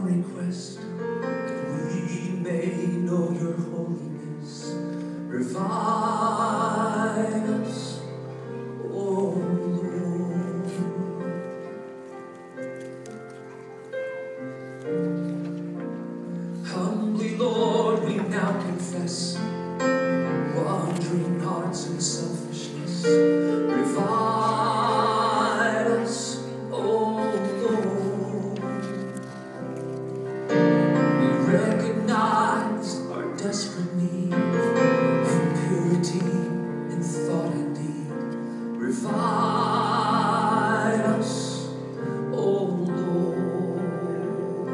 request, that we may know your holiness. Revive us, O Lord. Humbly, Lord, we now confess wandering hearts and selfishness. Revive us, O Lord. We recognize our desperate need for purity in thought and deed. Revive us, O Lord.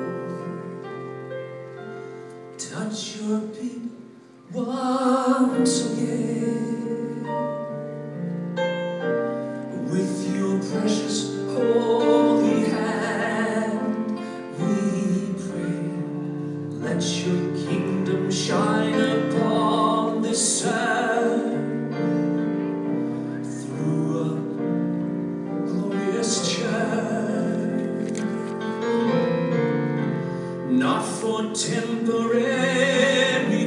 Touch your people once again with your precious holy hand. We pray, let your kingdom shine upon this earth through a glorious church, not for temporary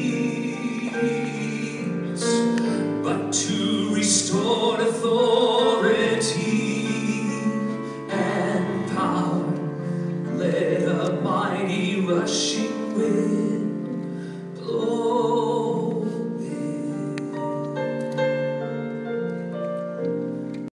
deeds, but to restore authority and power. Let a mighty rushing wind